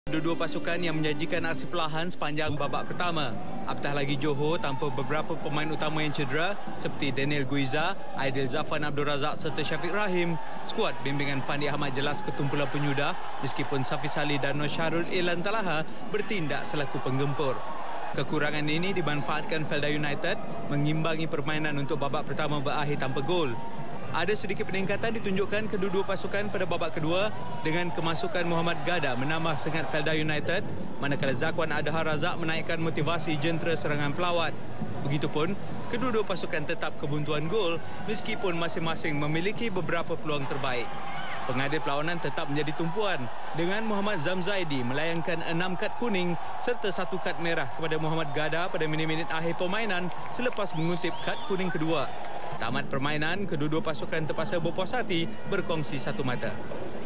Dua-dua pasukan yang menjanjikan aksi perlahan sepanjang babak pertama. Apatah lagi Johor tanpa beberapa pemain utama yang cedera seperti Daniel Guiza, Aidil Zafan Abdul Razak serta Syafiq Rahim. Skuad bimbingan Fandi Ahmad jelas ketumpulan penyudah meskipun Safiz Ali dan Nur Syahrul Ilan Talaha bertindak selaku penggempur. Kekurangan ini dimanfaatkan Felda United mengimbangi permainan untuk babak pertama berakhir tanpa gol. Ada sedikit peningkatan ditunjukkan kedua-dua pasukan pada babak kedua dengan kemasukan Muhammad Gada menambah sengat Felda United, manakala Zakwan Adhar Razak menaikkan motivasi jentera serangan pelawat. Begitupun, kedua-dua pasukan tetap kebuntuan gol meskipun masing-masing memiliki beberapa peluang terbaik. Pengadil perlawanan tetap menjadi tumpuan dengan Muhammad Zamzaidi melayangkan 6 kad kuning serta 1 kad merah kepada Muhammad Gada pada minit-minit akhir permainan selepas mengutip kad kuning kedua. Tamat permainan, kedua-dua pasukan terpaksa berpuas hati berkongsi satu mata.